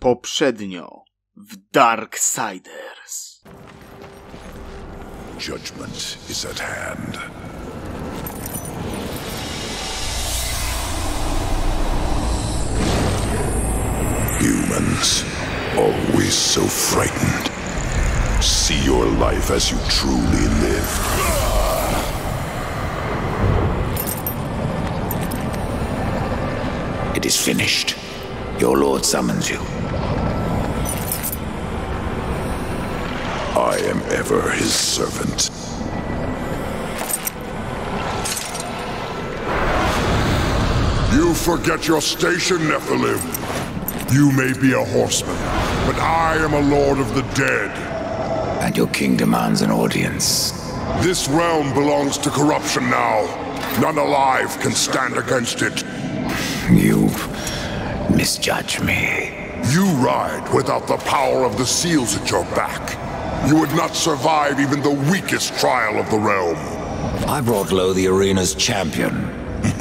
Poprzednio w Darksiders. Judgment is at hand. Humans, always so frightened. See your life as you truly lived. It is finished. Your lord summons you. I am ever his servant. You forget your station, Nephilim. You may be a horseman, but I am a lord of the dead. And your king demands an audience. This realm belongs to corruption now. None alive can stand against it. You misjudge me. You ride without the power of the seals at your back. You would not survive even the weakest trial of the realm. I brought low the arena's champion.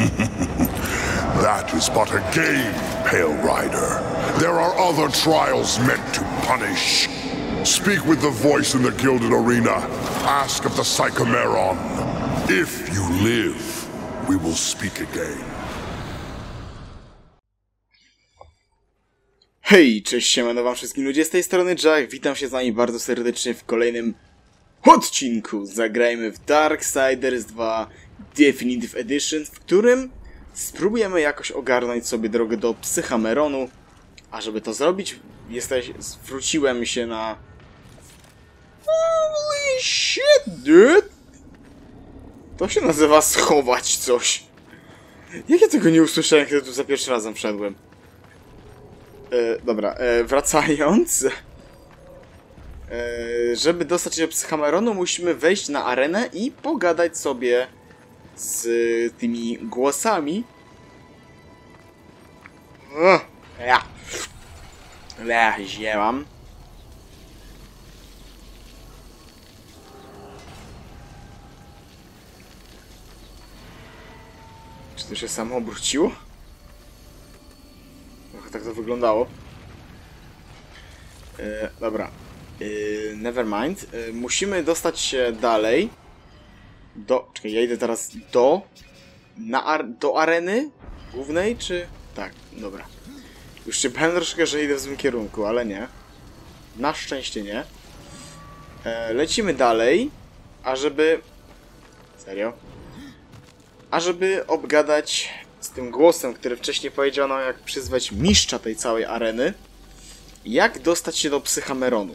That is but a game, Pale Rider. There are other trials meant to punish. Speak with the voice in the Gilded Arena. Ask of the Psychomeron. If you live, we will speak again. Hej, cześć, siemano wam wszystkim ludzie, z tej strony Jack, witam się z wami bardzo serdecznie w kolejnym odcinku. Zagrajmy w Darksiders 2 Definitive Edition, w którym spróbujemy jakoś ogarnąć sobie drogę do Psychameronu. A żeby to zrobić, zwróciłem się na... Holy shit, dude! To się nazywa schować coś. Jak ja tego nie usłyszałem, kiedy tu za pierwszym razem wszedłem? Dobra, wracając. Żeby dostać się do Psychameronu, musimy wejść na arenę i pogadać sobie z tymi głosami. Ziełam. Czy to się samo obróciło? Tak to wyglądało. Dobra. Nevermind. Musimy dostać się dalej. Czekaj, ja idę teraz do areny głównej, czy... Tak, dobra. Już się bałem troszkę, że idę w złym kierunku, ale nie. Na szczęście nie. Lecimy dalej, ażeby... Serio? Ażeby obgadać z tym głosem, który wcześniej powiedział nam, jak przyzwać mistrza tej całej areny, jak dostać się do Psychameronu.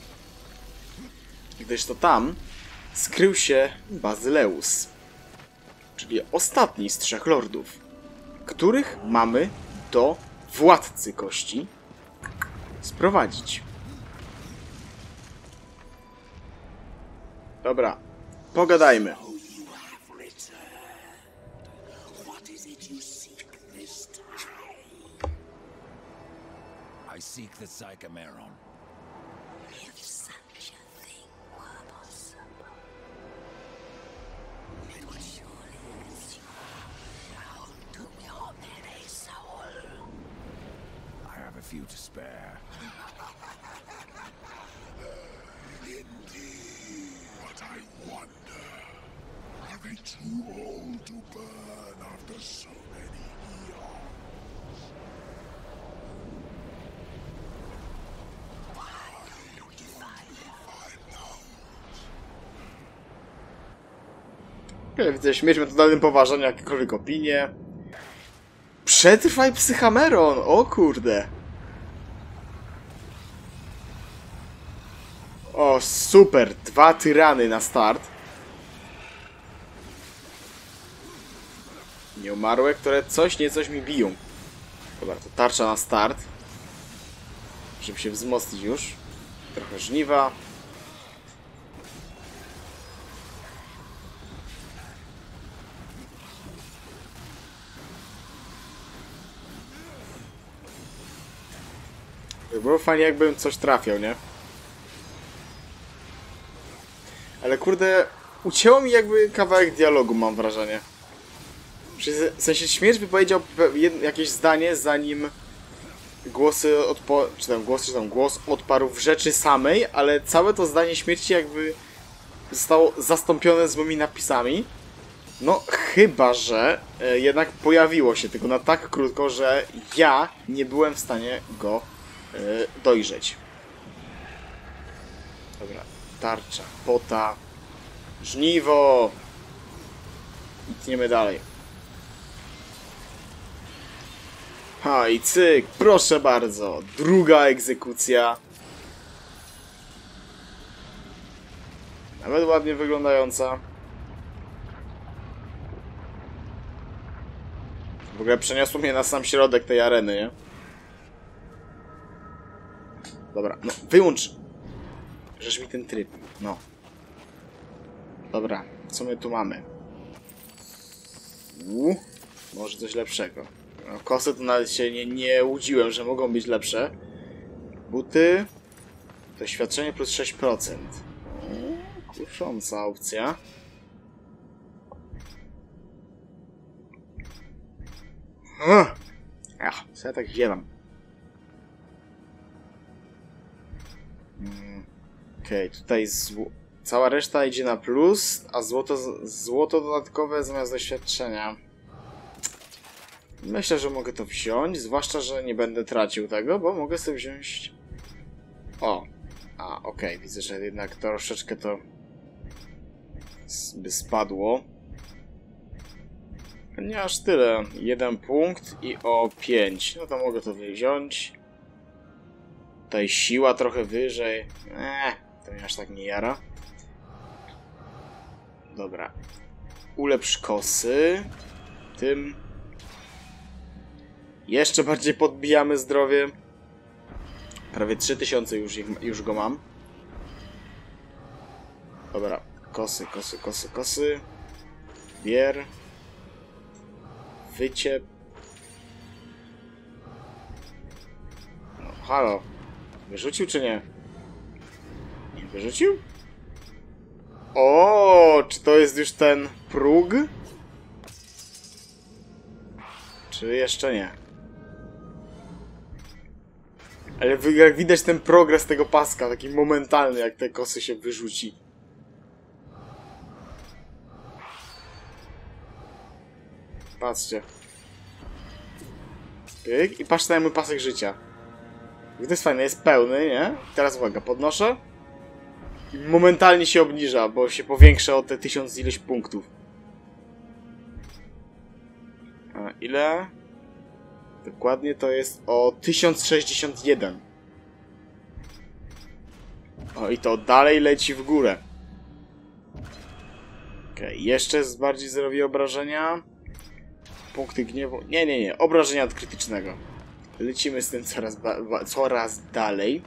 Gdyż to tam skrył się Bazyleus, czyli ostatni z trzech lordów, których mamy do Władcy Kości sprowadzić. Dobra, pogadajmy. I seek the Psychomeron. If such a thing were possible, it would surely down to your very soul. I have a few to spare. Indeed, but I wonder, are they too old to burn after so many eons? Widzę śmierć w totalnym poważaniu, jakiekolwiek opinie. Przetrwaj Psychameron! O kurde! O, super! 2 tyrany na start. Nieumarłe, które coś niecoś mi biją. Dobra, to tarcza na start. Żeby się wzmocnić już. Trochę żniwa. Było fajnie, jakbym coś trafiał, nie? Ale kurde, ucięło mi jakby kawałek dialogu, mam wrażenie. W sensie śmierć wypowiedział jakieś zdanie, zanim głos odparł w rzeczy samej, ale całe to zdanie śmierci jakby zostało zastąpione złymi napisami. No, chyba że jednak pojawiło się, tylko na tak krótko, że ja nie byłem w stanie go dojrzeć. Dobra, tarcza, pota, żniwo. I tniemy dalej. Ha, i cyk, proszę bardzo, druga egzekucja. Nawet ładnie wyglądająca. W ogóle przeniosło mnie na sam środek tej areny, nie? Dobra, no wyłącz! Żeż mi ten tryb, no. Dobra, co my tu mamy? Może coś lepszego. No, kosy to nawet się nie łudziłem, że mogą być lepsze. Buty. Doświadczenie plus 6%. Kusząca opcja. Co ja tak ziewam? Okej, tutaj cała reszta idzie na plus, a złoto dodatkowe zamiast doświadczenia. Myślę, że mogę to wziąć, zwłaszcza, że nie będę tracił tego, bo mogę sobie wziąć... O! Okej, widzę, że jednak troszeczkę to by spadło. Nie aż tyle. 1 punkt i o 5. No to mogę to wziąć. Tutaj siła trochę wyżej. To mnie aż tak nie jara. Dobra. Ulepsz kosy. Tym. Jeszcze bardziej podbijamy zdrowie. Prawie 3000 już go mam. Dobra. Kosy. Bier. Wyciep. No, halo. Wyrzucił czy nie? Nie wyrzucił? O, czy to jest już ten próg? Czy jeszcze nie? Ale jak widać ten progres tego paska, taki momentalny, jak te kosy się wyrzuci. Patrzcie. Pyk. I patrzcie na mój pasek życia. I to jest fajne, jest pełny, nie? Teraz uwaga, podnoszę. I momentalnie się obniża, bo się powiększa o te 1000 ileś punktów. A ile? Dokładnie to jest o 1061. O, i to dalej leci w górę. Okej, jeszcze bardziej zrobię obrażenia. Punkty gniewu. Nie. Obrażenia od krytycznego. Lecimy z tym coraz dalej.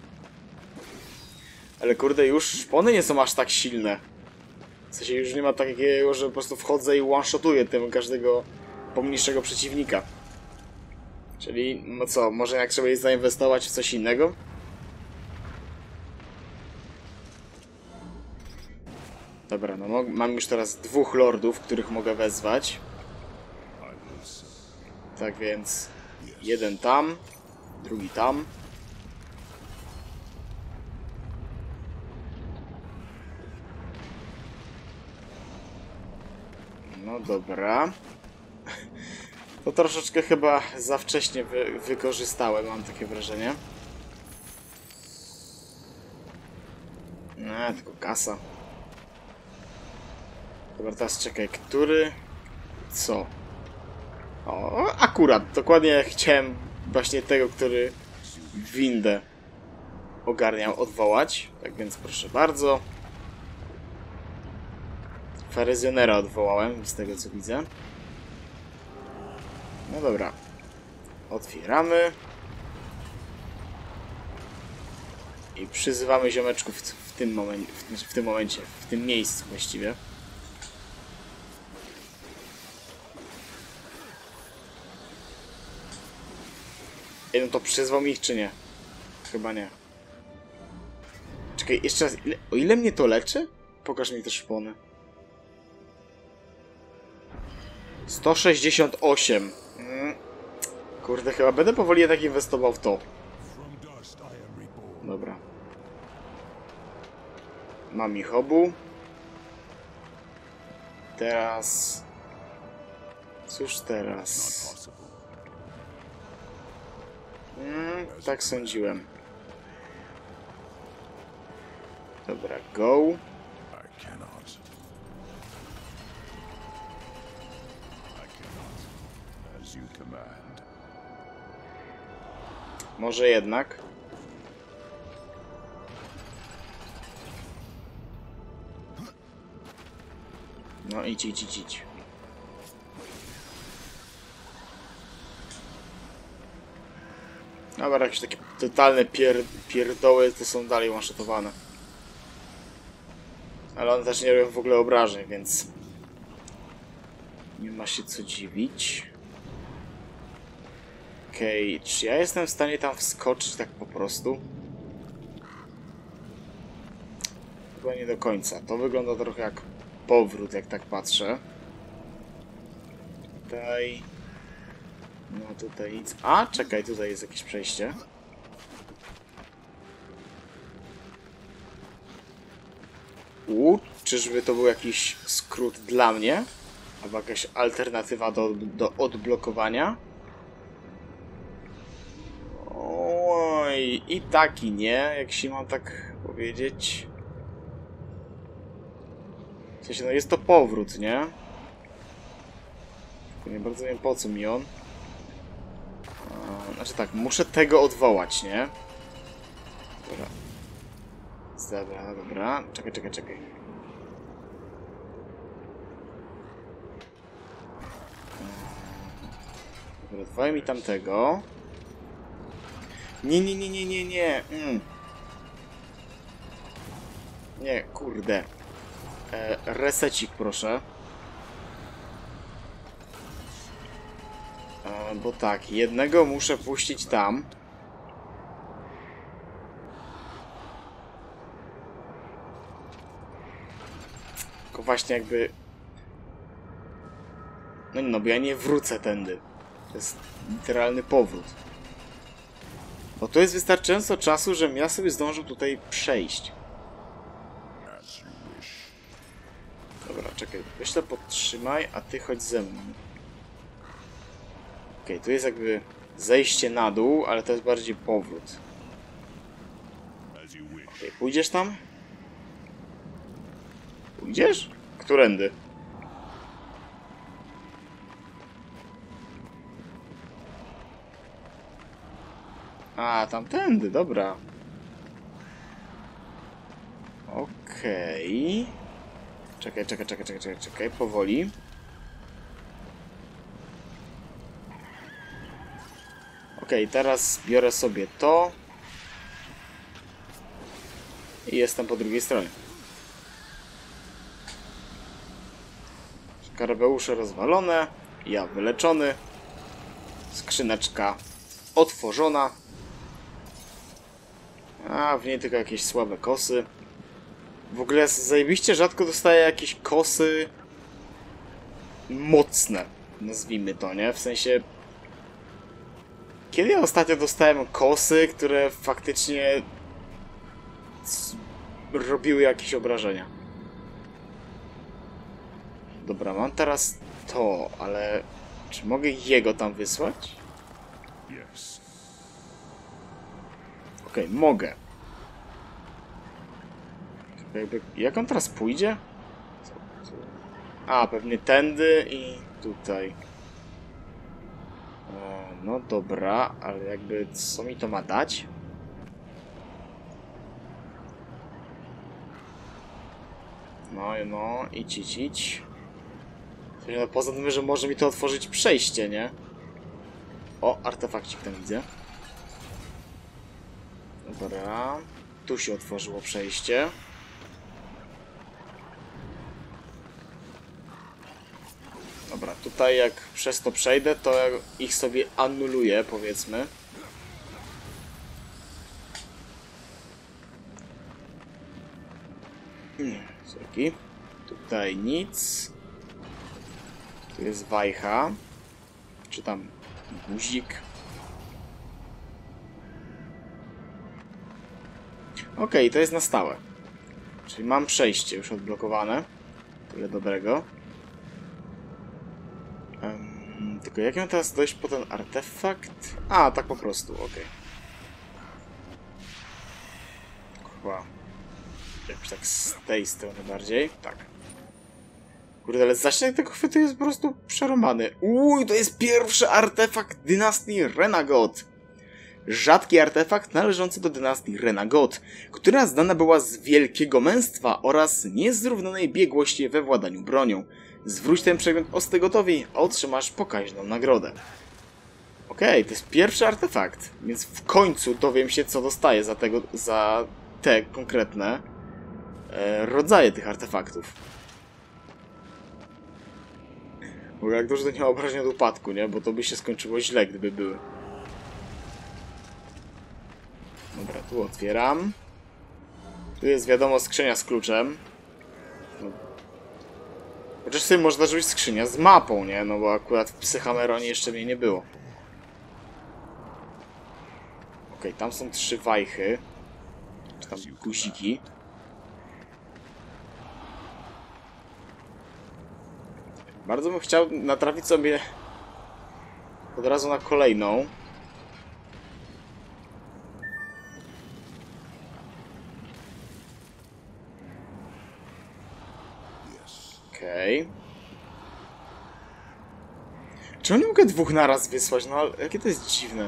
Ale kurde, już szpony nie są aż tak silne. W sensie już nie ma takiego, że po prostu wchodzę i one-shotuję tym każdego pomniejszego przeciwnika. Czyli, no co, może jak trzeba zainwestować w coś innego? Dobra, no mam już teraz 2 lordów, których mogę wezwać. Tak więc jeden tam, drugi tam. No dobra. To troszeczkę chyba za wcześnie wykorzystałem, mam takie wrażenie. Tylko kasa. Dobra, teraz czekaj, który... Co? O, akurat, dokładnie chciałem właśnie tego, który windę ogarniał, odwołać. Tak więc proszę bardzo. Feryzjonera odwołałem, z tego co widzę. No dobra. Otwieramy. I przyzywamy ziomeczków w tym momencie, w tym miejscu właściwie. No to przyzwał mi ich, czy nie? Chyba nie. Czekaj, jeszcze raz. O ile mnie to leczy? Pokaż mi te szpony. 168. Kurde, chyba będę powoli jednak inwestował w to. Dobra. Mam ich obu. Teraz... Cóż teraz? Tak sądziłem. Dobra, go. I cannot. As you command. Może jednak. No idź, idź, idź, idź. Dobra, jakieś takie totalne pierdoły to są dalej one-shotowane. Ale one też nie robią w ogóle obrażeń, więc... Nie ma się co dziwić. Okej, czy ja jestem w stanie tam wskoczyć tak po prostu? Chyba nie do końca. To wygląda trochę jak powrót, jak tak patrzę. Tutaj... No tutaj nic... A, czekaj, tutaj jest jakieś przejście. Czyżby to był jakiś skrót dla mnie? Albo jakaś alternatywa do odblokowania? Oj, i tak i nie, jak się mam tak powiedzieć. W sensie, no jest to powrót, nie? Tylko nie bardzo wiem, po co mi on. Znaczy tak, muszę tego odwołać, nie? Dobra. Dobra, dobra. Czekaj. Dobra, odwołaj mi tamtego. Nie. Nie, kurde. Resecik, proszę. Bo tak, jednego muszę puścić tam. Tylko właśnie jakby... No nie, no bo ja nie wrócę tędy. To jest literalny powrót. Bo to jest wystarczająco czasu, żebym ja sobie zdążył tutaj przejść. Dobra, czekaj. Weź to podtrzymaj, a ty chodź ze mną. Okej, tu jest jakby zejście na dół, ale to jest bardziej powrót. Okej, pójdziesz tam? Pójdziesz? Którędy? A, tamtędy, dobra. Okej. Czekaj, powoli. Okej, teraz biorę sobie to. I jestem po drugiej stronie. Skarabeusze rozwalone. Ja wyleczony. Skrzyneczka otworzona. A, w niej tylko jakieś słabe kosy. W ogóle zajebiście rzadko dostaję jakieś kosy mocne, nazwijmy to, nie? W sensie... Kiedy ja ostatnio dostałem kosy, które faktycznie robiły jakieś obrażenia? Dobra, mam teraz to, ale czy mogę jego tam wysłać? Okej, mogę. Jak on teraz pójdzie? A, pewnie tędy i tutaj. No dobra, ale jakby co mi to ma dać? No, idź. No, poza tym, że może mi to otworzyć przejście, nie? O, artefakcik tam widzę. Dobra. Tu się otworzyło przejście. Dobra, tutaj jak przez to przejdę, to ich sobie anuluję, powiedzmy. Sorki. Tutaj nic. Tu jest wajcha. Czy tam guzik. Okej, to jest na stałe. Czyli mam przejście już odblokowane. Tyle dobrego. Tylko jak mam teraz dojść po ten artefakt? A, tak po prostu, okej. Chyba jakoś tak z tej strony bardziej. Tak. Kurde, ale zasięg tego chwytu jest po prostu przeromany. To jest pierwszy artefakt dynastii Renagot. Rzadki artefakt należący do dynastii Renagot, która znana była z wielkiego męstwa oraz niezrównanej biegłości we władaniu bronią. Zwróć ten przedmiot Ostygotowi, a otrzymasz pokaźną nagrodę. Okej, to jest pierwszy artefakt, więc w końcu dowiem się, co dostaję za te konkretne rodzaje tych artefaktów. Bo jak dużo to nie ma obrażenia od upadku, nie? Bo to by się skończyło źle, gdyby były. Dobra, tu otwieram. Tu jest, wiadomo, skrzynia z kluczem. Chociaż sobie można zrobić skrzynia z mapą, nie? No bo akurat w Psychameronie jeszcze mnie nie było. Okej, tam są 3 wajchy. Czy tam guziki. Bardzo bym chciał natrafić sobie od razu na kolejną. Okej. Czemu nie mogę 2 naraz wysłać? No ale jakie to jest dziwne.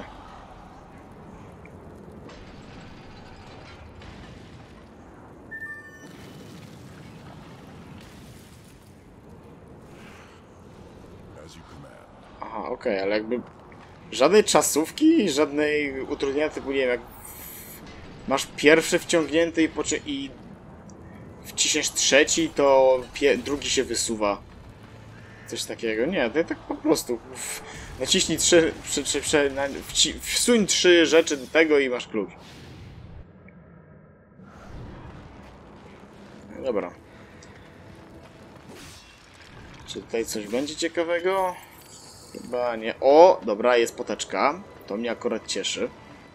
Aha, okej, ale jakby żadnej czasówki, żadnej utrudnienia typu, nie wiem, jak masz pierwszy wciągnięty i wciśniesz trzeci, to drugi się wysuwa. Coś takiego. Nie, to tak po prostu. Naciśnij 3, wsuń 3 rzeczy do tego i masz klucz. No dobra. Czy tutaj coś będzie ciekawego? Chyba nie. O, dobra, jest poteczka. To mnie akurat cieszy.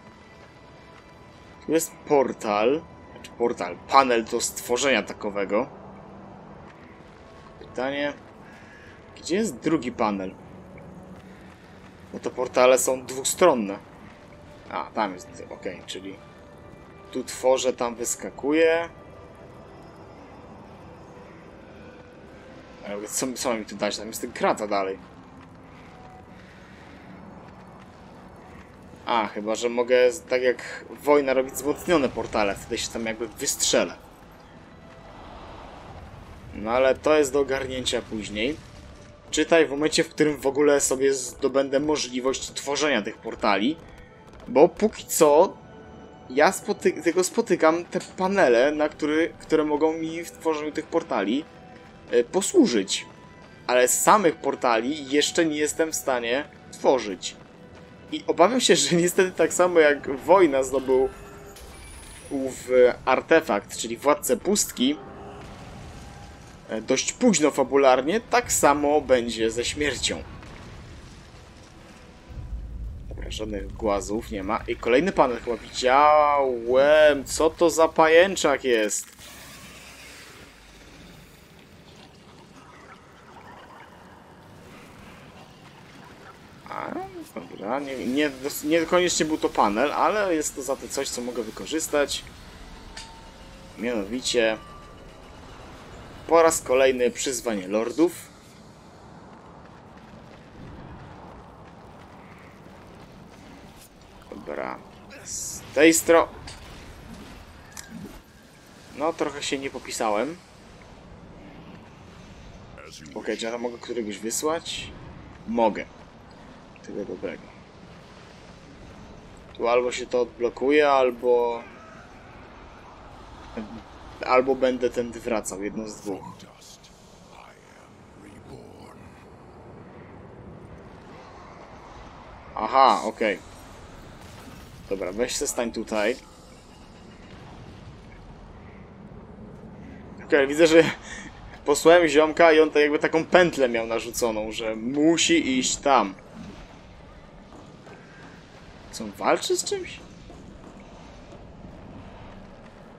Tu jest portal. Panel do stworzenia takowego. Pytanie, gdzie jest drugi panel? Bo te portale są dwustronne. A, tam jest, okej, czyli tu tworzę, tam wyskakuje. Ale co mi tu dać? Tam jest ten krata dalej. A, chyba że mogę, tak jak wojna, robić wzmocnione portale. Wtedy się tam jakby wystrzelę. No ale to jest do ogarnięcia później. Czytaj w momencie, w którym w ogóle sobie zdobędę możliwość tworzenia tych portali. Bo póki co ja tylko spotykam te panele, które mogą mi w tworzeniu tych portali posłużyć. Ale z samych portali jeszcze nie jestem w stanie tworzyć. I obawiam się, że niestety tak samo jak wojna zdobył ów artefakt, czyli Władcę Pustki, dość późno fabularnie, tak samo będzie ze śmiercią. Dobra, żadnych głazów nie ma. I kolejny panel chyba widziałem. Co to za pajęczak jest? A, dobra, nie koniecznie był to panel, ale jest to za to coś, co mogę wykorzystać. Mianowicie po raz kolejny przyzwanie lordów. Dobra, z tej strony. No, trochę się nie popisałem. Okej, czy ja mogę któregoś wysłać? Mogę. Tyle dobrego. Tu albo się to odblokuje, albo będę tędy wracał, jedno z dwóch. Aha, okej. Dobra, weź se stań tutaj. Okej, widzę, że posłałem ziomka i on tak jakby taką pętlę miał narzuconą, że musi iść tam. Co, on walczy z czymś?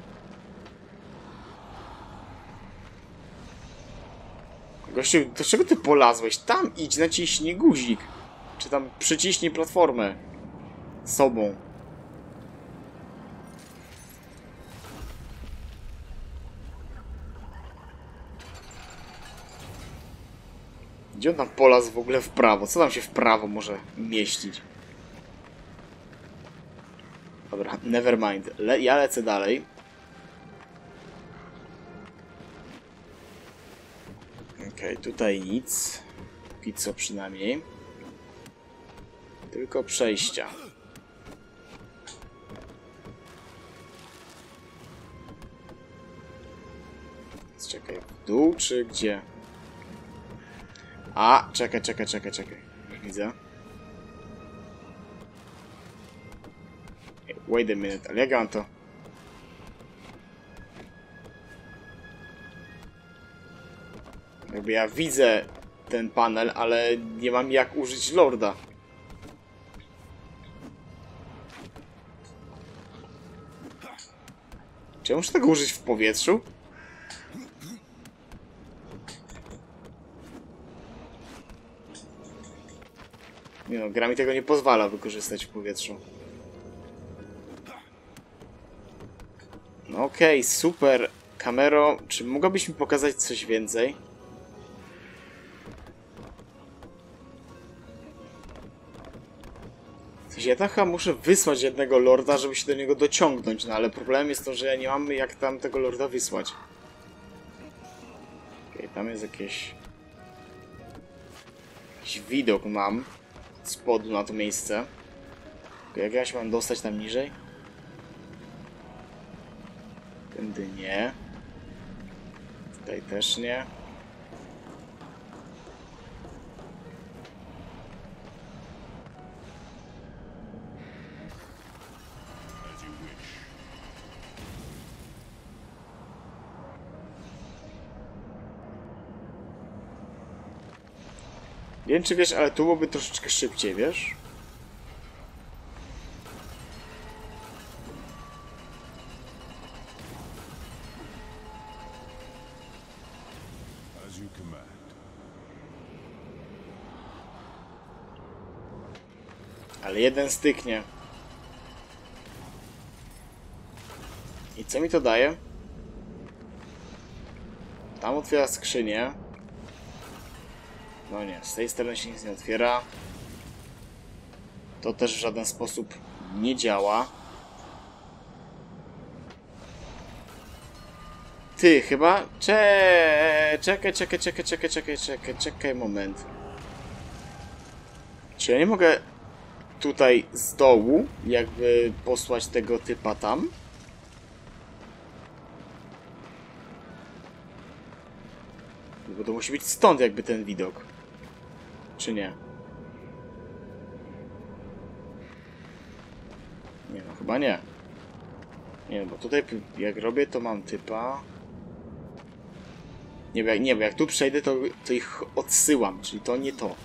Gościu, do czego ty polazłeś? Tam idź, naciśnij guzik. Czy tam przyciśnij platformę sobą. Gdzie on tam polazł w ogóle w prawo? Co tam się w prawo może mieścić? Dobra, never mind. Ja lecę dalej. Okej, tutaj nic. Póki co przynajmniej. Tylko przejścia. Czekaj, w dół czy gdzie? A, czekaj. Widzę. Wait a minute, ale jak ja mam to? Jakby ja widzę ten panel, ale nie mam jak użyć lorda. Czy ja muszę tego użyć w powietrzu? Nie no, gra mi tego nie pozwala wykorzystać w powietrzu. No okej, super. Kamero, czy mogłabyś mi pokazać coś więcej? W sensie, ja tam chyba muszę wysłać jednego lorda, żeby się do niego dociągnąć, no ale problemem jest to, że ja nie mam jak tam tego lorda wysłać. Okej, tam jest jakiś widok mam z spodu na to miejsce. Okej, jak ja się mam dostać tam niżej? Tędy nie. Tutaj też nie. Nie wiem czy wiesz, ale tu byłoby troszeczkę szybciej, wiesz? As you command. Ale jeden styknie. I co mi to daje? Tam otwiera skrzynię. No nie, z tej strony się nic nie otwiera. To też w żaden sposób nie działa. Ty, chyba? Czekaj moment. Czy ja nie mogę tutaj z dołu jakby posłać tego typa tam? Bo to musi być stąd jakby ten widok. Czy nie? Nie no, chyba nie. Nie, bo tutaj jak robię, to mam typa. Nie, bo jak tu przejdę, to ich odsyłam, czyli to nie to.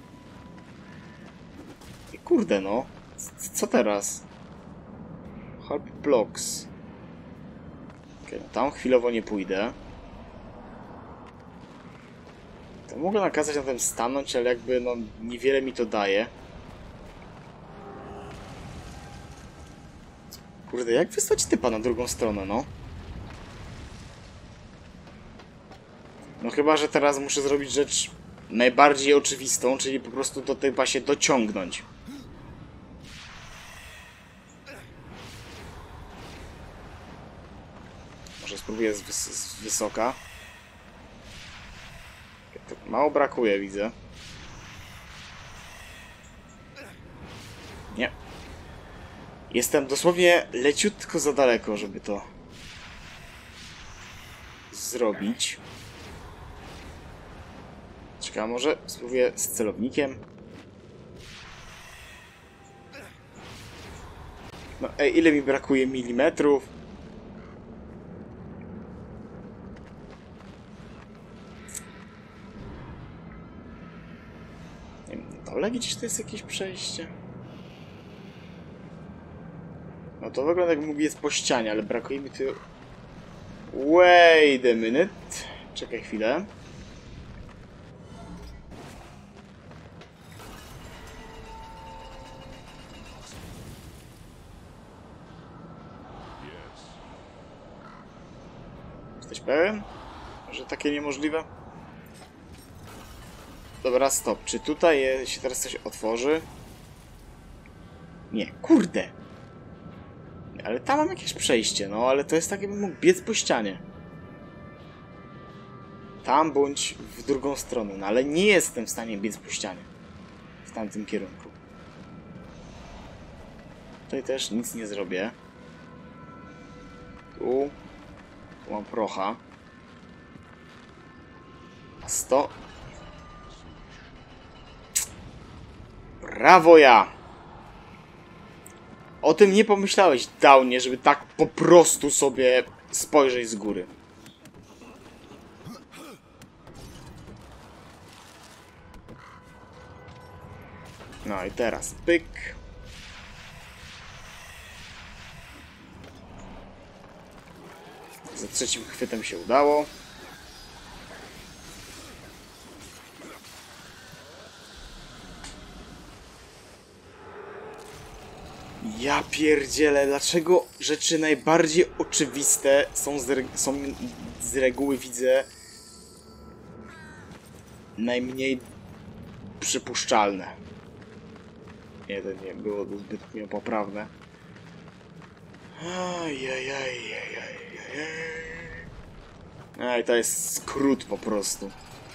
I kurde no. Co teraz? Help blocks. Okej, no tam chwilowo nie pójdę. To mogę nakazać na tym stanąć, ale jakby no niewiele mi to daje. Kurde, jak wysłać typa na drugą stronę, no? No chyba, że teraz muszę zrobić rzecz najbardziej oczywistą, czyli po prostu do typa się dociągnąć. Może spróbuję z wysoka. Tak mało brakuje, widzę. Nie. Jestem dosłownie leciutko za daleko, żeby to zrobić. Czekaj, może spróbuję z celownikiem. No ej, ile mi brakuje milimetrów? Nie wiem, na dole gdzieś to jest jakieś przejście. No to wygląda jak mówi jest po ścianie, ale brakuje mi tu... Wait a minute. Czekaj chwilę. Jesteś pewien, że takie niemożliwe? Dobra, stop. Czy tutaj się teraz coś otworzy? Nie, kurde! Ale tam mam jakieś przejście, no ale to jest tak, jakbym mógł biec po ścianie. Tam bądź w drugą stronę, no ale nie jestem w stanie biec po ścianie. W tamtym kierunku. Tutaj też nic nie zrobię. Tu mam procha. A 100. Brawo ja! O tym nie pomyślałeś, Downie, żeby tak po prostu sobie spojrzeć z góry. No i teraz pyk. Za trzecim chwytem się udało. Ja pierdzielę, dlaczego rzeczy najbardziej oczywiste są z reguły, widzę, najmniej przypuszczalne. Nie, to nie było zbyt poprawne. Ej, to jest skrót po prostu.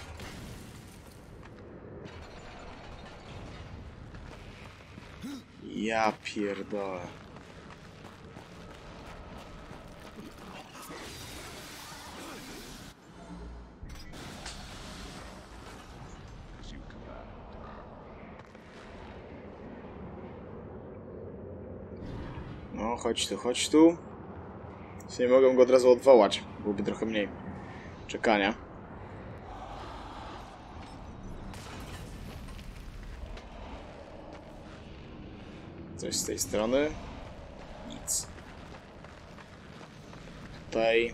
Ja pierdolę. No, chodź tu, chodź tu. Nie mogę go od razu odwołać. Byłoby trochę mniej czekania. Coś z tej strony. Nic. Tutaj.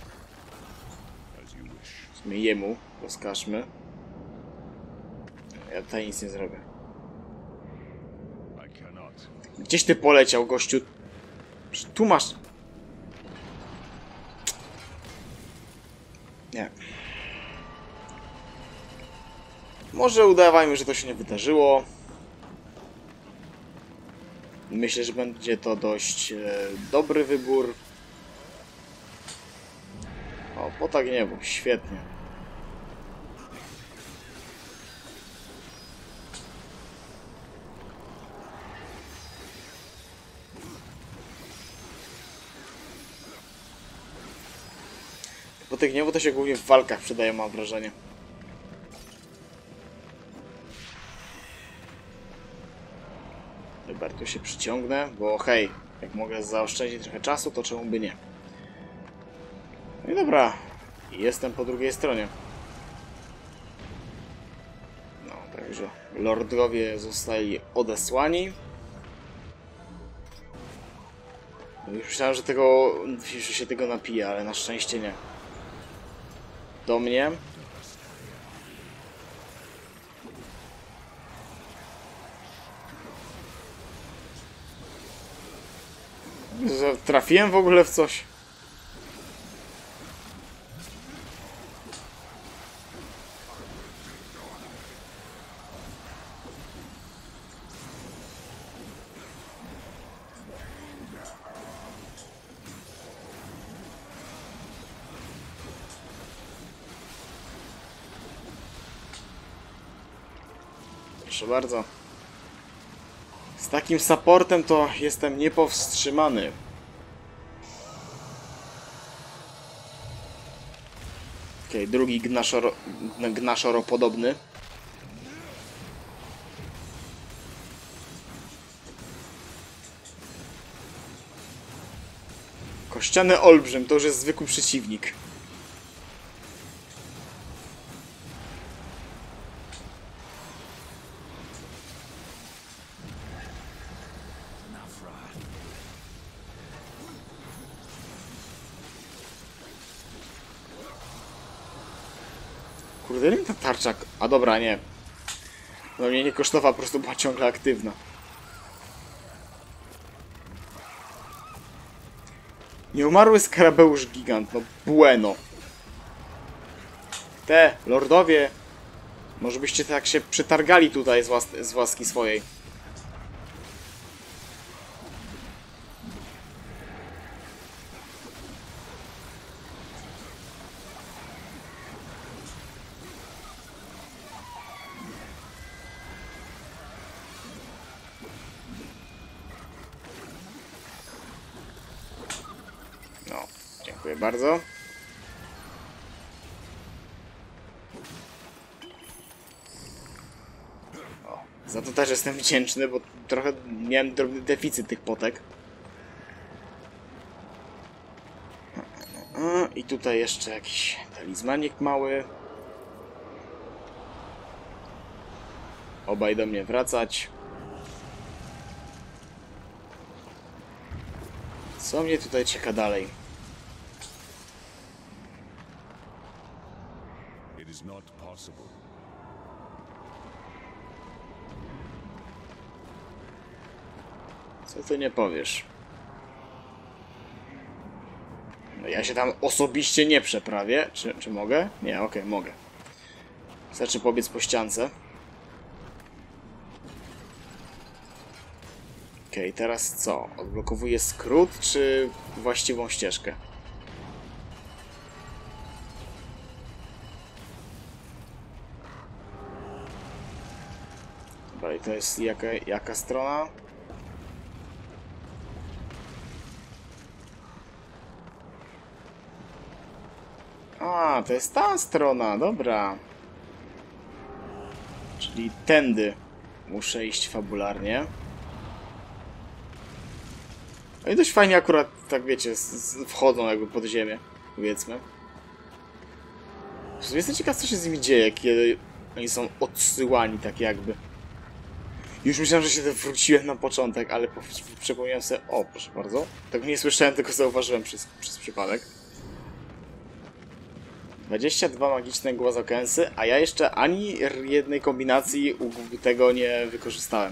W sumie jemu rozkażmy. Ja tutaj nic nie zrobię. Gdzieś ty poleciał, gościu? Tu masz... Nie. Może udawajmy, że to się nie wydarzyło. Myślę, że będzie to dość dobry wybór. O, po tak nie było. Świetnie. Po tych gniewu to się głównie w walkach przydaje, mam wrażenie. Dobra, tu się przyciągnę, bo hej, jak mogę zaoszczędzić trochę czasu, to czemu by nie? No i dobra, jestem po drugiej stronie. No, także lordowie zostali odesłani. Już myślałem, że się tego napije, ale na szczęście nie. Do mnie. Trafiłem w ogóle w coś. Proszę bardzo. Z takim supportem to jestem niepowstrzymany. Okej, drugi gnaszoropodobny. Kościany olbrzym to już jest zwykły przeciwnik. Kurde, ile mi ta tarcza... A dobra, nie. No mnie nie kosztowała, po prostu była ciągle aktywna. Nieumarły skarabeusz gigant, no bueno. Lordowie, może byście tak się przetargali tutaj z łaski swojej. No, dziękuję bardzo. Za to też jestem wdzięczny, bo trochę miałem drobny deficyt tych potek. I tutaj jeszcze jakiś talizmanik mały. Obaj do mnie wracać. Co mnie tutaj czeka dalej? It is not possible. Co ty nie powiesz? No ja się tam osobiście nie przeprawię. Czy mogę? Nie, okej, mogę. Wystarczy pobiec po ściance. Okej, teraz co? Odblokowuję skrót, czy właściwą ścieżkę? Dobra, i to jest jaka strona? A, to jest ta strona, dobra. Czyli tędy muszę iść fabularnie. No i dość fajnie akurat, tak wiecie, wchodzą jakby pod ziemię, powiedzmy. Jestem ciekaw, co się z nimi dzieje, kiedy oni są odsyłani tak jakby. Już myślałem, że się wróciłem na początek, ale przypomniałem sobie... O, proszę bardzo. Tak nie słyszałem, tylko zauważyłem przez przypadek. 22 magiczne głazokęsy, a ja jeszcze ani jednej kombinacji tego nie wykorzystałem.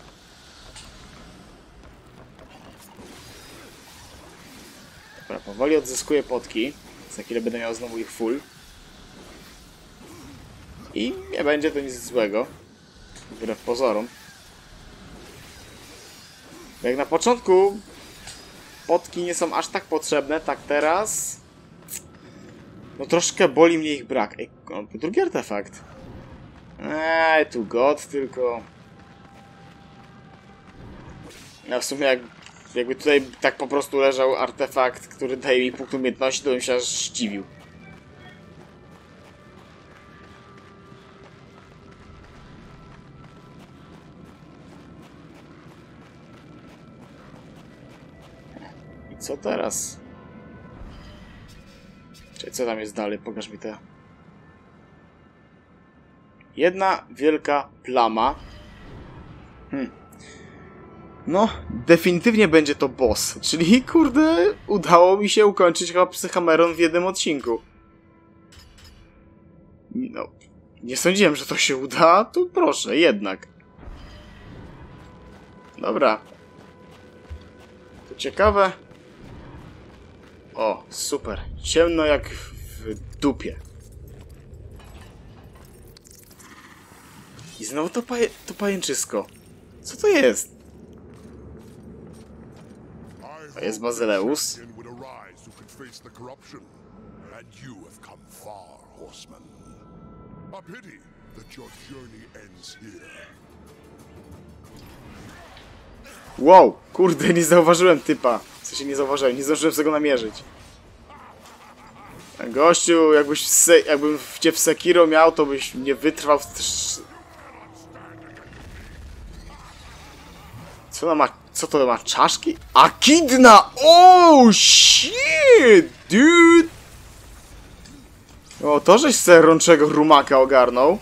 Dobra, powoli odzyskuję potki. Za chwilę będę miał znowu ich full. I nie będzie to nic złego. Wbrew pozorom. Jak na początku potki nie są aż tak potrzebne, tak teraz... No troszkę boli mnie ich brak. Ej, drugi artefakt. Tu god tylko... No w sumie jakby tutaj tak po prostu leżał artefakt, który daje mi punkt umiejętności, to bym się aż zdziwił. I co teraz? Czyli co tam jest dalej? Pokaż mi to. Jedna wielka plama. No, definitywnie będzie to boss. Czyli, kurde, udało mi się ukończyć chyba Psychameron w jednym odcinku. No, nie sądziłem, że to się uda, to proszę, jednak. Dobra. To ciekawe. O, super. Ciemno jak w dupie. I znowu to pajęczysko. Co to jest? To jest Bazyleus. Wow, kurde, nie zauważyłem typa. W sensie nie zauważyłem, nie zdążyłem sobie go namierzyć. Gościu, jakbym cię w Sekiro miał, to byś nie wytrwał. Co to ma? Czaszki? Akidna! Oh shit, dude! O, to żeś se rączego rumaka ogarnął.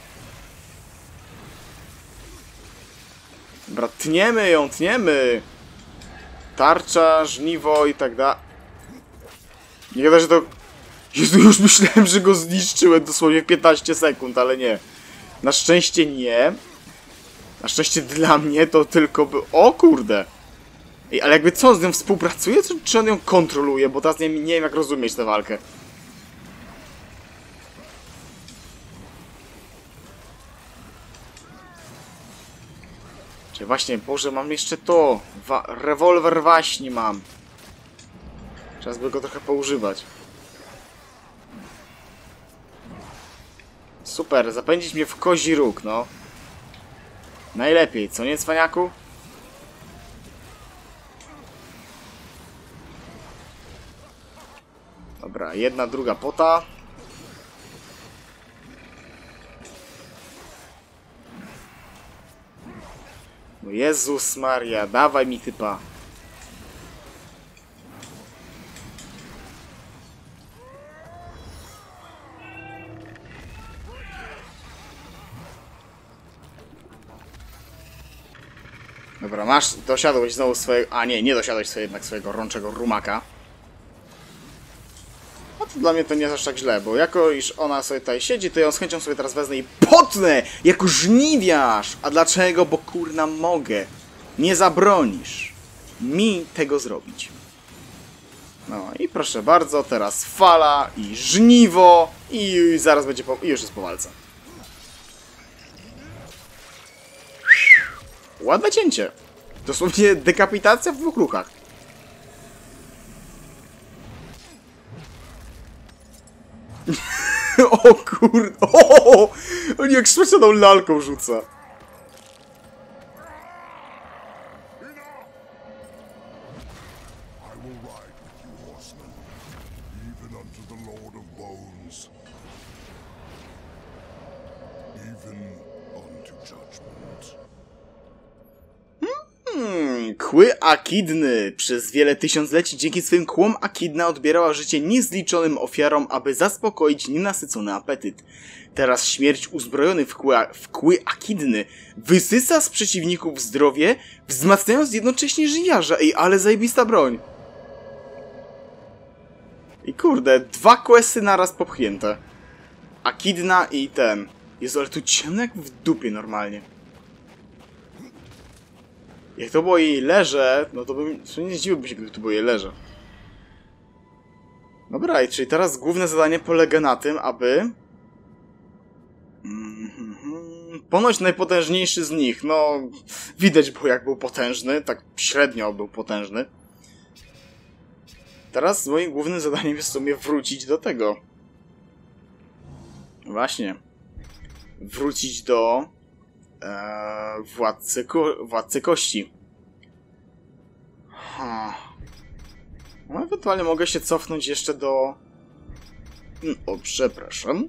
Dobra, tniemy ją, tniemy! Tarcza, żniwo i tak dalej. Nie gada, że to... Jezu, już myślałem, że go zniszczyłem dosłownie w 15 sekund, ale nie. Na szczęście nie. Na szczęście dla mnie to tylko by... O kurde! Ej, ale jakby co, on z nią współpracuje, czy on ją kontroluje? Bo teraz nie wiem jak rozumieć tę walkę. Czy właśnie, Boże, mam jeszcze to. Rewolwer waśni mam. Czas by go trochę poużywać. Super, zapędzić mnie w kozi róg, no. Najlepiej, co nie, cwaniaku? Dobra, jedna, druga pota. No Jezus Maria, dawaj mi typa. Dobra, masz, dosiadłeś znowu swojego... A nie, nie dosiadłeś jednak swojego rączego rumaka. No to dla mnie to nie jest aż tak źle, bo jako iż ona sobie tutaj siedzi, to ją z chęcią sobie teraz wezmę i potnę jako żniwiarz! A dlaczego? Bo kurna mogę. Nie zabronisz mi tego zrobić. No i proszę bardzo, teraz fala i żniwo i zaraz będzie i już jest po walce. Ładne cięcie. Dosłownie dekapitacja w 2 ruchach. O kurde. On jak specjalną lalką rzuca. I will ride with you, horsemen, even unto the Lord of Bones, even unto judgment. Kły Akidny. Przez wiele tysiącleci dzięki swym kłom Akidna odbierała życie niezliczonym ofiarom, aby zaspokoić nienasycony apetyt. Teraz śmierć uzbrojony w kły Akidny wysysa z przeciwników zdrowie, wzmacniając jednocześnie żywiarza. Ej, ale zajebista broń. I kurde, 2 questy naraz popchnięte. Akidna i ten. Jezu, ale tu ciemno jak w dupie normalnie. Jak to było jej leże, no to bym... nie zdziwiłbym się, gdyby to było jej leże. Dobra, czyli teraz główne zadanie polega na tym, aby... ponoć najpotężniejszy z nich, no... Widać było, jak był potężny, tak średnio był potężny. Teraz moim głównym zadaniem jest w sumie wrócić do tego. Właśnie. Wrócić do... Władcy Kości. No, ewentualnie mogę się cofnąć jeszcze do... O, przepraszam.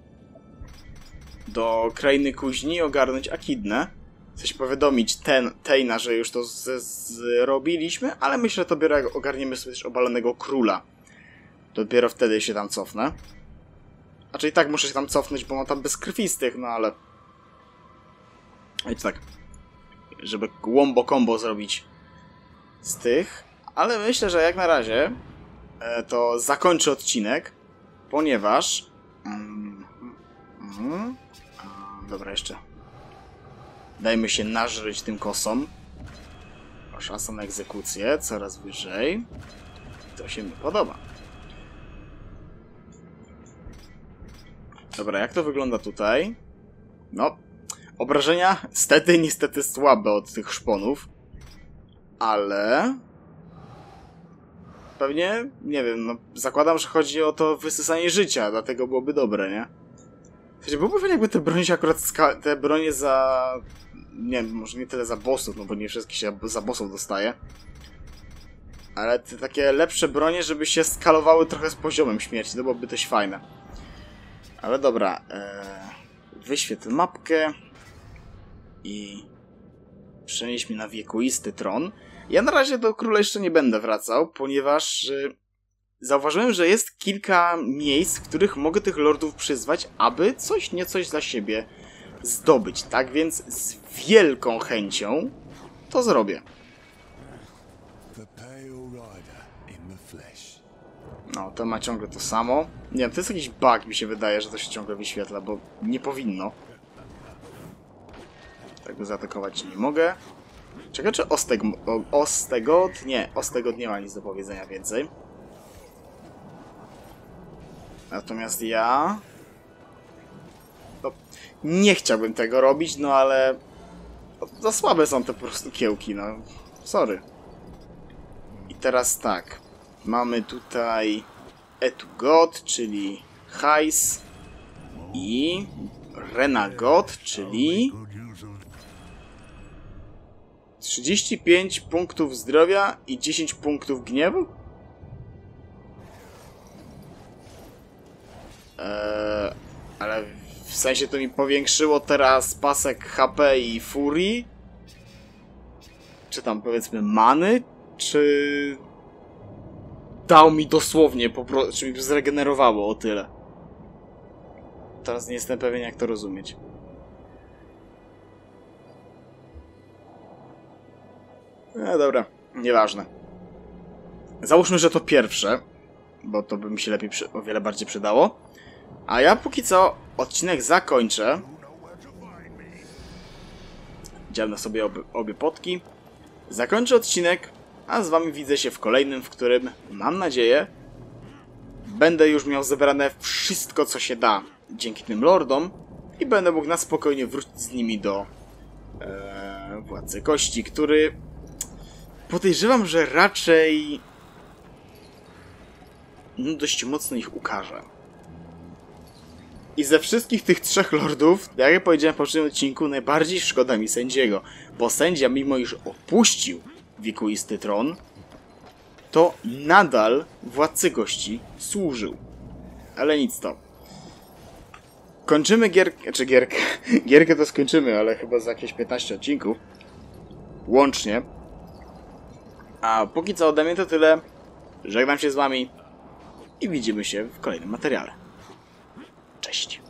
Do Krainy Kuźni i ogarnąć Akidnę. Chcę się powiadomić Tejna, że już to zrobiliśmy, ale myślę, że dopiero jak ogarniemy sobie też Obalonego Króla. Dopiero wtedy się tam cofnę. Znaczy i tak muszę się tam cofnąć, bo mam tam bezkrwistych, no ale... Wiecie tak, żeby łombo combo zrobić z tych, ale myślę, że jak na razie to zakończę odcinek, ponieważ... Dobra, jeszcze. Dajmy się nażreć tym kosom. Szansa na egzekucję, coraz wyżej. To się mi podoba. Dobra, jak to wygląda tutaj? No... Obrażenia niestety słabe od tych szponów. Ale... Pewnie, nie wiem, no zakładam, że chodzi o to wysysanie życia, dlatego byłoby dobre, nie? Chociaż byłoby fajnie, jakby te bronie się akurat... te bronie za... Nie wiem, może nie tyle za bossów, no bo nie wszystkie się za bossów dostaje. Ale te takie lepsze bronie, żeby się skalowały trochę z poziomem śmierci, to byłoby dość fajne. Ale dobra, wyświetl mapkę. I przenieś mnie na wiekuisty tron. Ja na razie do króla jeszcze nie będę wracał, ponieważ zauważyłem, że jest kilka miejsc, w których mogę tych lordów przyzwać, aby coś niecoś dla siebie zdobyć. Tak więc z wielką chęcią to zrobię. No, to ma ciągle to samo. Nie wiem, to jest jakiś bug, mi się wydaje, że to się ciągle wyświetla, bo nie powinno. Tego zaatakować nie mogę. Czekaj, czy Ostegod? Nie, Ostegod nie ma nic do powiedzenia więcej. Natomiast ja... No, nie chciałbym tego robić, no ale... Za słabe są te po prostu kiełki, no. Sorry. I teraz tak. Mamy tutaj Etugod, czyli hajs. I Renagot, czyli 35 punktów zdrowia i 10 punktów gniewu? Ale w sensie to mi powiększyło teraz pasek HP i furii? Czy tam powiedzmy many? Czy dał mi dosłownie po prostu, czy mi zregenerowało o tyle? Teraz nie jestem pewien, jak to rozumieć. Dobra, nieważne. Załóżmy, że to pierwsze, bo to by mi się lepiej, o wiele bardziej przydało. A ja póki co odcinek zakończę. Dzielę sobie obie potki. Zakończę odcinek, a z wami widzę się w kolejnym, w którym, mam nadzieję, będę już miał zebrane wszystko, co się da dzięki tym lordom i będę mógł na spokojnie wrócić z nimi do Władcy Kości, który podejrzewam, że raczej dość mocno ich ukaże. I ze wszystkich tych trzech lordów, jak ja powiedziałem w poprzednim odcinku, najbardziej szkoda mi sędziego, bo sędzia, mimo iż opuścił wiekuisty tron, to nadal Władcy Kości służył. Ale nic to. Kończymy gierkę. Gierkę to skończymy, ale chyba za jakieś 15 odcinków. Łącznie. A póki co ode mnie to tyle. Żegnam się z wami i widzimy się w kolejnym materiale. Cześć.